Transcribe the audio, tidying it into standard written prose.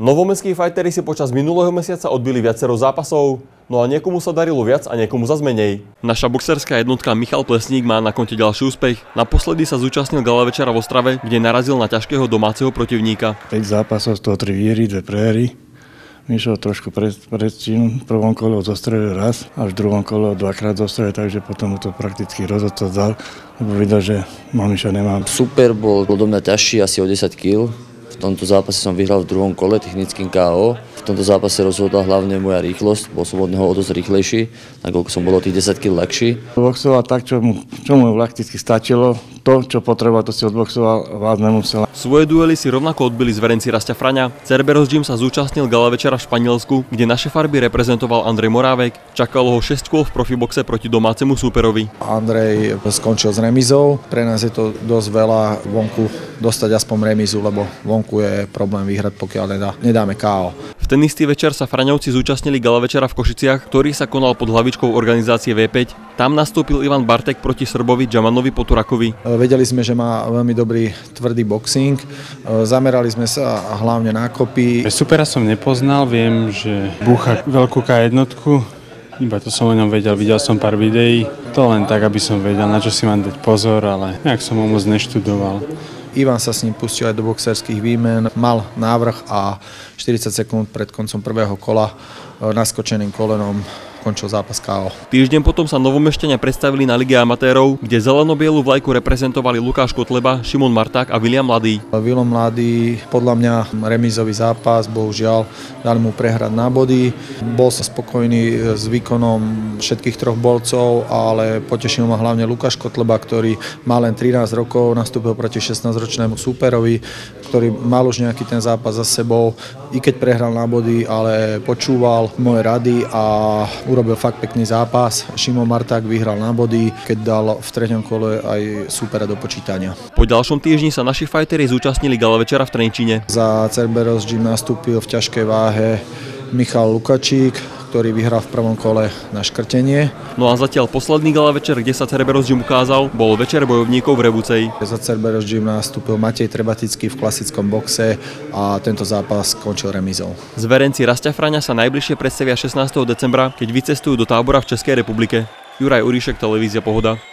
Novomestskí fighteri si počas minulého mesiaca odbili viacero zápasov, no a niekomu sa darilo viac a niekomu zas menej. Naša boxerská jednotka Michal Plesník má na konte ďalší úspech. Naposledy sa zúčastnil gala večera v Ostrave, kde narazil na ťažkého domáceho protivníka. 5 zápasov, z toho 3 výhry, 2 prehry. Myšel trošku predčím, v prvom kole zostrelil raz a v druhom kole dvakrát zostrelil, takže potom mu to prakticky rozhodca dal, lebo videl, že Mišo nemá. Super, bol do mňa ťažší asi o 10 kg. V tomto zápase som vyhral v druhom kole technickým KO. V tomto zápase rozhodla hlavne moja rýchlosť, bol som od neho o dosť rýchlejší, nakoľko som bol o tých 10 kg ľahší. Boxoval tak, čo mu prakticky stačilo. To, čo potreboval, to si odboxoval, vás nemusel. Svoje duely si rovnako odbili zverenci Rastia Fraňa. Cerberus Gym sa zúčastnil gala večera v Španielsku, kde naše farby reprezentoval Andrej Morávek. Čakalo ho 6 kôl v profiboxe proti domácemu súperovi. Andrej skončil s remizou. Pre nás je to dosť veľa vonku dostať aspoň remizu, lebo vonku je problém vyhrať, pokiaľ nedáme KO. V ten istý večer sa Fraňovci zúčastnili gala večera v Košiciach, ktorý sa konal pod hlavičkou organizácie V5. Tam nastúpil Ivan Bartek proti Srbovi Džamanovi Poturakovi. Vedeli sme, že má veľmi dobrý tvrdý boxing. Zamerali sme sa hlavne na kopy. Supera som nepoznal, viem, že búcha veľkú K1. Iba to som o ňom vedel, videl som pár videí. To len tak, aby som vedel, na čo si mám dať pozor, ale nejak som ho moc neštudoval. Ivan sa s ním pustil aj do boxerských výmen, mal návrh a 40 sekúnd pred koncom prvého kola naskočeným kolenom končil zápas KO. Týždeň potom sa Novomešťania predstavili na Lige amatérov, kde zeleno-bielu vlajku reprezentovali Lukáš Kotleba, Šimon Marták a William Mladý. William Mladý, podľa mňa remízový zápas, bohužiaľ dali mu prehrať na body. Bol sa spokojný s výkonom všetkých troch bolcov, ale potešil ma hlavne Lukáš Kotleba, ktorý má len 13 rokov, nastúpil proti 16-ročnému súperovi, ktorý mal už nejaký ten zápas za sebou, i keď prehral na body, ale počúval moje rady a urobil fakt pekný zápas. Šimon Marták vyhral na body, keď dal v treťom kole aj súpera do počítania. Po ďalšom týždni sa naši fighteri zúčastnili gala večera v Trenčíne. Za Cerberus Gym nastúpil v ťažkej váhe Michal Lukačík, ktorý vyhral v prvom kole na škrtenie. No a zatiaľ posledný gala večer, kde sa Cerberus Gym ukázal, bol večer bojovníkov v Rebucej. Za Cerberus Gym nastúpil Matej Trebatický v klasickom boxe a tento zápas skončil remizou. Zverenci Rastia Fraňa sa najbližšie predstavia 16. decembra, keď vycestujú do tábora v Českej republike. Juraj Uríšek, televízia Pohoda.